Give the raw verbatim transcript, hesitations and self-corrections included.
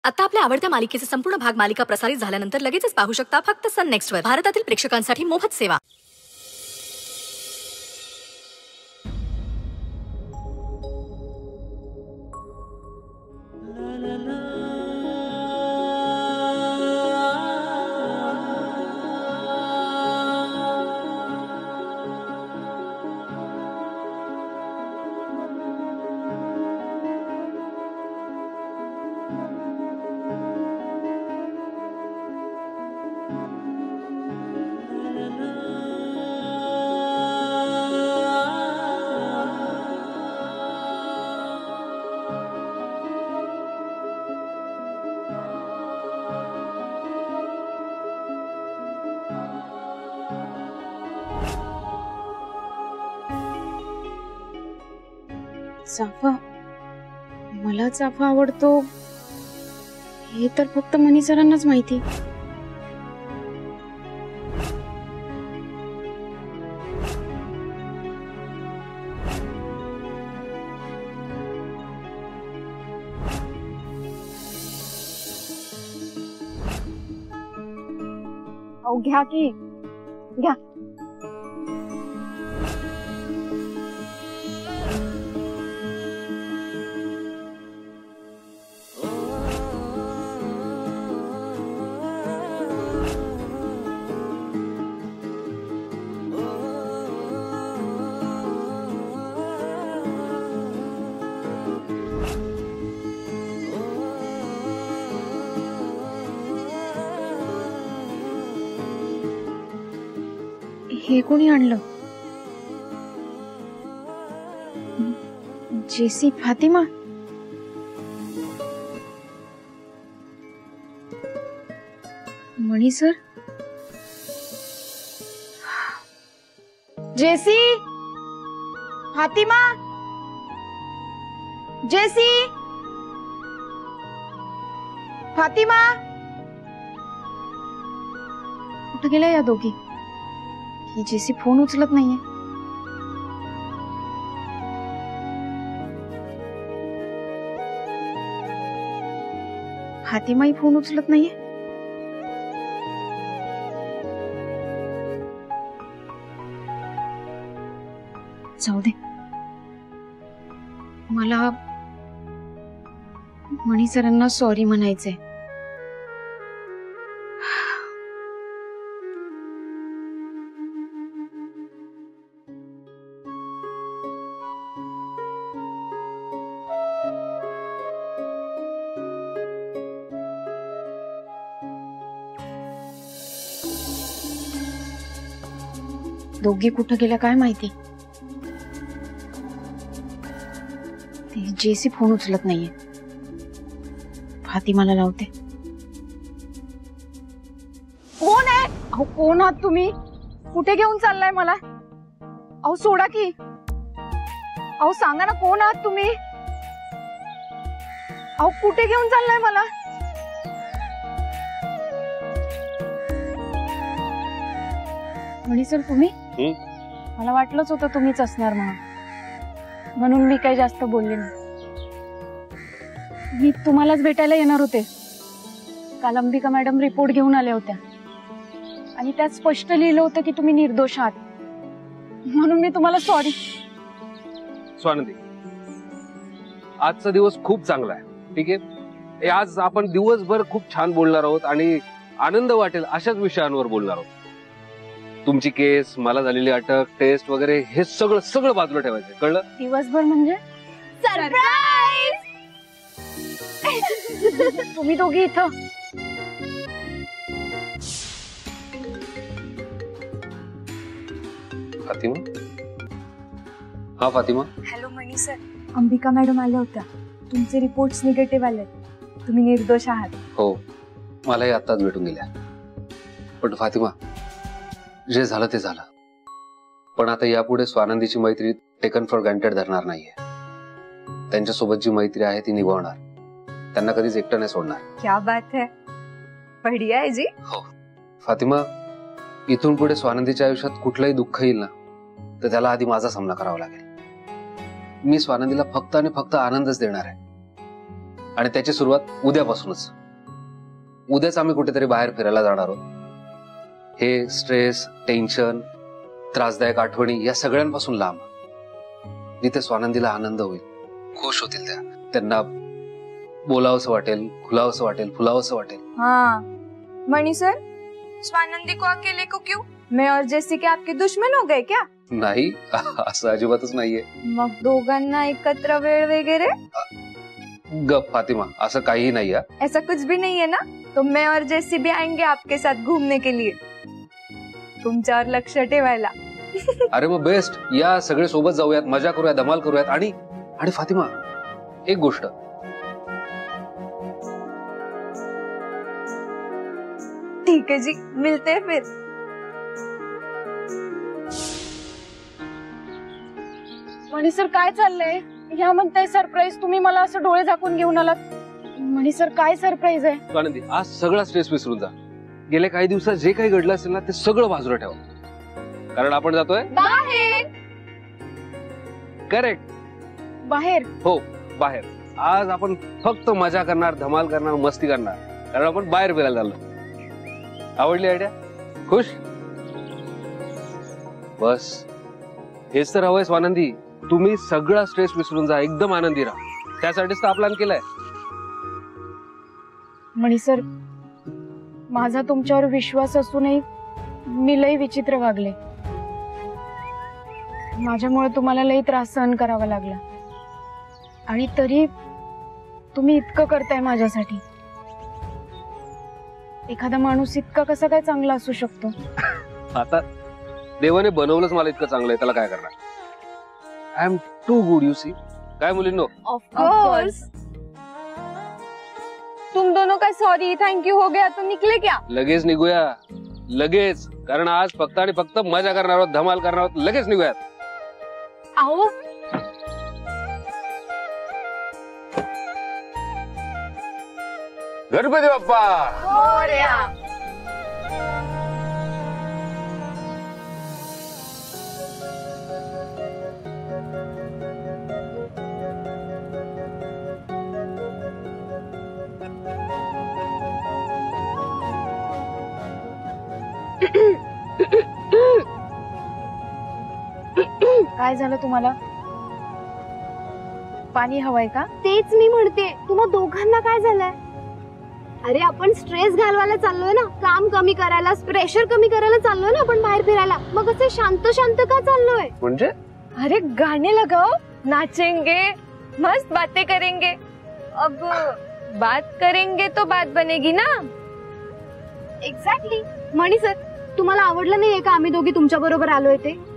आता आपल्या आवडत्या मालिकेचे संपूर्ण भाग मालिका प्रसारित झाल्यानंतर लगेचच पाहू शकता फक्त सन नेक्स्ट वर. भारतातील प्रेक्षकांसाठी मोफत सेवा. चाफा, मला चाफा आवडतो हे तर फक्त मनी सरांनाच माहिती. अहो घ्या की घ्या. हे कोणी आणलं? जेसी फातिमा. मणी सर. जेसी फातिमा. जेसी फातिमा. कुठे गेल्या या दोघी? ही जेसी फोन उचलत नाहीये. फातिमाही फोन उचलत नाहीये. जाऊ दे, मला मणी सरांना सॉरी म्हणायचंय. दोघी कुठं गेल्या काय माहिती. जेसी फोन उचलत नाहीये. फातिमाला लावते. कोण आहे? अहो कोण आहात तुम्ही? कुठे घेऊन चाललाय मला? अहो सोडा की. अहो सांगा ना कोण आहात तुम्ही? अहो कुठे घेऊन चाललाय मला? मणी सर तुम्ही? मला वाटलंच होतं तुम्हीच असणार म्हणून, म्हणून मी काही जास्त बोलले नाही. मी तुम्हालाच भेटायला येणार होते. काल अंबिका मॅडम रिपोर्ट घेऊन आल्या होत्या आणि त्यात स्पष्ट लिहिलं होतं की तुम्ही निर्दोष आहात, म्हणून मी तुम्हाला सॉरी. स्वानंदी, आजचा दिवस खूप चांगला आहे. ठीक आहे, आज आपण दिवसभर खूप छान बोलणार आहोत आणि आनंद वाटेल अशाच विषयांवर बोलणार आहोत. तुमची केस, मला झालेली अटक, टेस्ट वगैरे हे सगळं सगळं बाजूला ठेवायचं. कळलं? दिवसभर म्हणजे सरप्राईज. तुम्ही दोघी इथं? फातिमा. हा Fatima. Hello Mani sir, Ambika madam आल्या होत्या. तुमचे रिपोर्ट्स निगेटिव्ह आले, तुम्ही निर्दोष आहात. हो, मलाही आत्ताच भेटून गेल्या. पण फातिमा, जे झालं ते झालं. पण आता यापुढे स्वानंदीची मैत्री टेकन फॉर ग्रँटेड धरणार नाहीये. त्यांच्यासोबत जी मैत्री आहे ती निभावणार. त्यांना कधीच एकटं नाही सोडणार. क्या बात है, बढ़िया है जी. हो फातिमा, इथून पुढे स्वानंदीच्या आयुष्यात कुठलंही दुःख येईल ना तर त्याला आधी माझा सामना करावा लागेल. मी स्वानंदीला फक्त आणि फक्त आनंदच देणार आहे. आणि त्याची सुरुवात उद्यापासूनच. उद्याच आम्ही कुठेतरी बाहेर फिरायला जाणार आहोत. हे स्ट्रेस, टेन्शन, त्रासदायक आठवणी या सगळ्यांपासून लांब, जिथे स्वानंदीला आनंद होईल, खुश होतील त्या, त्यांना बोलावंसं वाटेल, खुलावंसं वाटेल, फुलावंसं वाटेल. हाँ मणि सर, स्वानंदी को अकेले को क्यों? मैं और जेसी के आपके दुश्मन हो गए क्या? नाही, असं अजिबातच नाहीये. मग दोघांना एकत्र वेळ वगैरे? गप फातिमा, असं काहीही नाही. ऐसा कुछ भी नहीं है ना? तो मैं और जेसी भी आएंगे आपके साथ घूमने के लिए, तुमच्यावर लक्ष ठेवायला. अरे मग बेस्ट, या सगळे सोबत जाऊयात, मजा करूयात, धमाल करूयात. आणि आणि फातिमा, एक गोष्ट, ठीक है जी, मिलते हैं फिर. मणी सर काय चाललंय? ह्या म्हणताय सरप्राईज, तुम्ही मला असं डोळे झाकून घेऊन आलात. मणी सर काय सरप्राईज आहे? स्वानंदी, आज सगळा स्ट्रेस विसरून जा. गेल्या काही दिवसात जे काही घडलं असेल ना, ते सगळं बाजूला ठेवा, कारण आपण जातोय बाहेर. करेक्ट, बाहेर? हो बाहेर. आज आपण फक्त मजा करणार, धमाल करणार, मस्ती करणार, कारण आपण बाहेर फिरायला चाललो. आवडली आयडिया? खुश? बस हेच तर हवंय स्वानंदी. तुम्ही सगळा स्ट्रेस विसरून जा, एकदम आनंदी राहा. त्यासाठीच तर हा प्लॅन केलाय. मणी सर, माझा तुमच्यावर विश्वास असूनही मी लई विचित्र वागले. माझ्यामुळे तुम्हाला लई त्रास सहन करावा लागला, आणि तरी तुम्ही इतकं करताय माझ्यासाठी. एखादा माणूस इतका कसा काय चांगला असू शकतो? आता देवाने बनवलंच मला इतकं चांगलं आहे, त्याला काय करणार? I am too good, you see. काय मुलींनो? Of course. तुम दोनों का सॉरी थैंक यू हो गया तो निकले क्या? लगेच निघूया, लगेच, कारण आज फक्त आणि फक्त मजा करणार आहोत, धमाल करणार आहोत. लगेच निघूयात. अहो, गणपती बाप्पा मोरया. काय झालं तुम्हाला? पाणी हवंय का? तेच मी म्हणते, तुम्हा दोघांना काय झालंय? अरे आपण स्ट्रेस घालवायला चाललोय ना, काम कमी करायला, प्रेशर कमी करायला चाललोय ना आपण बाहेर फिरायला. मग असे शांत शांत का चाललोय? म्हणजे? अरे गाने लगाओ, नाचेंगे, मस्त बातें करेंगे. अब बात करेंगे तो बात बनेगी ना. एक्झॅक्टली. मणी सर, तुम्हाला आवडलं नाहीये का आम्ही दोघी तुमच्या बरोबर आलोय ते?